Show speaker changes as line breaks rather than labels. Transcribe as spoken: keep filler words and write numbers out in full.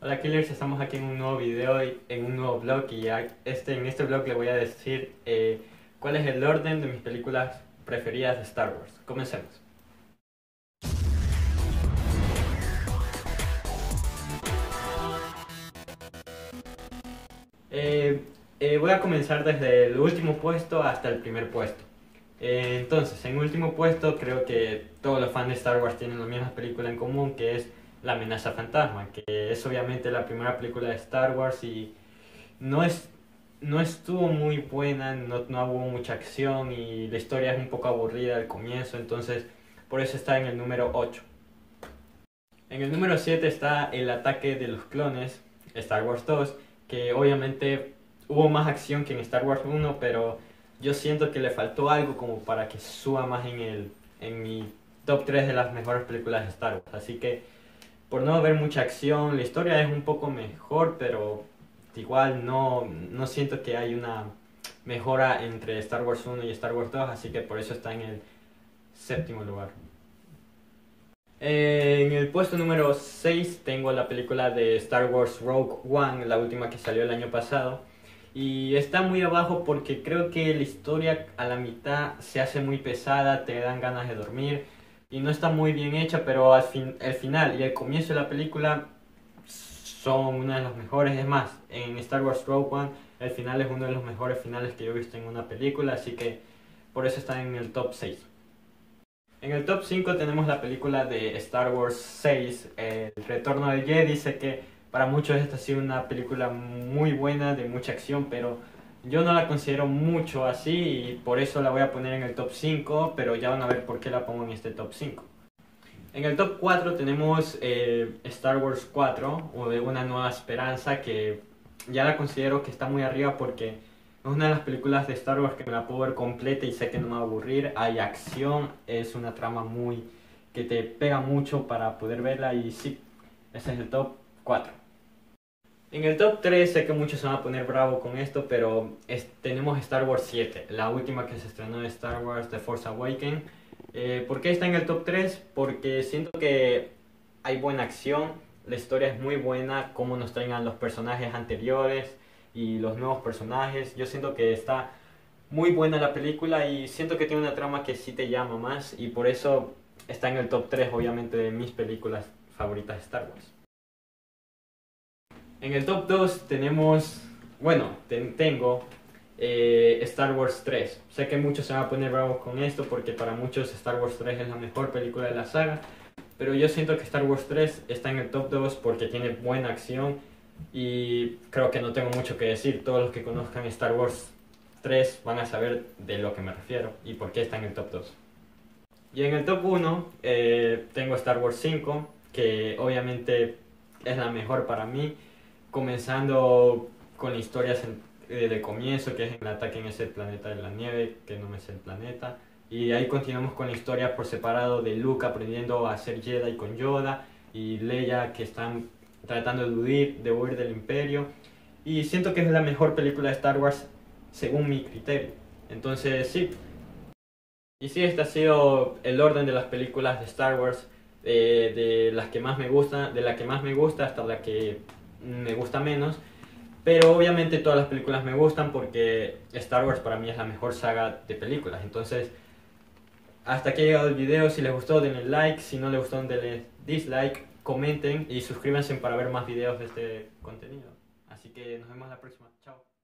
Hola Killers, estamos aquí en un nuevo video, y en un nuevo vlog y a- este, en este vlog le voy a decir eh, cuál es el orden de mis películas preferidas de Star Wars. Comencemos. Eh, eh, voy a comenzar desde el último puesto hasta el primer puesto. Eh, entonces, en último puesto creo que todos los fans de Star Wars tienen la misma película en común, que es La amenaza fantasma, que es obviamente la primera película de Star Wars y no es no estuvo muy buena, no, no hubo mucha acción y la historia es un poco aburrida al comienzo, entonces por eso está en el número ocho. En el número siete está El ataque de los clones, Star Wars dos, que obviamente hubo más acción que en Star Wars uno, pero yo siento que le faltó algo como para que suba más en, el, en mi top tres de las mejores películas de Star Wars. Así que por no haber mucha acción, la historia es un poco mejor, pero igual no, no siento que hay una mejora entre Star Wars uno y Star Wars dos, así que por eso está en el séptimo lugar. Eh, en el puesto número seis tengo la película de Star Wars Rogue One, la última que salió el año pasado. Y está muy abajo porque creo que la historia a la mitad se hace muy pesada, te dan ganas de dormir y no está muy bien hecha, pero al fin, el final y el comienzo de la película son una de las mejores. Es más, en Star Wars Rogue One el final es uno de los mejores finales que yo he visto en una película, así que por eso está en el top seis. En el top cinco tenemos la película de Star Wars seis, El Retorno del Jedi. Dice que para muchos esta ha sido una película muy buena, de mucha acción, pero yo no la considero mucho así y por eso la voy a poner en el top cinco, pero ya van a ver por qué la pongo en este top cinco. En el top cuatro tenemos eh, Star Wars cuatro, o de Una Nueva Esperanza, que ya la considero que está muy arriba porque es una de las películas de Star Wars que me la puedo ver completa y sé que no me va a aburrir. Hay acción, es una trama muy que te pega mucho para poder verla y sí, ese es el top cuatro. En el top tres sé que muchos se van a poner bravo con esto, pero es- tenemos Star Wars siete, la última que se estrenó de Star Wars, The Force Awakens. Eh, ¿por qué está en el top tres? Porque siento que hay buena acción, la historia es muy buena, cómo nos traen a los personajes anteriores y los nuevos personajes. Yo siento que está muy buena la película y siento que tiene una trama que sí te llama más y por eso está en el top tres, obviamente, de mis películas favoritas de Star Wars. En el top dos tenemos, bueno, ten- tengo eh, Star Wars tres. Sé que muchos se van a poner bravos con esto porque para muchos Star Wars tres es la mejor película de la saga, pero yo siento que Star Wars tres está en el top dos porque tiene buena acción y creo que no tengo mucho que decir. Todos los que conozcan Star Wars tres van a saber de lo que me refiero y por qué está en el top dos. Y en el top uno eh, tengo Star Wars cinco, que obviamente es la mejor para mí, comenzando con historias en- eh, de comienzo, que es el ataque en ese planeta de la nieve, que no me sé el planeta. Y ahí continuamos con la historia por separado de Luke aprendiendo a ser Jedi con Yoda y Leia que están tratando de huir, de huir del Imperio. Y siento que es la mejor película de Star Wars según mi criterio. Entonces sí, y sí, este ha sido el orden de las películas de Star Wars, eh, de las que más me gustan, de la que más me gusta hasta la que me gusta menos. Pero obviamente todas las películas me gustan porque Star Wars para mí es la mejor saga de películas. Entonces, hasta aquí ha llegado el video. Si les gustó, denle like. Si no les gustó, denle dislike. Comenten y suscríbanse para ver más videos de este contenido. Así que nos vemos la próxima. Chao.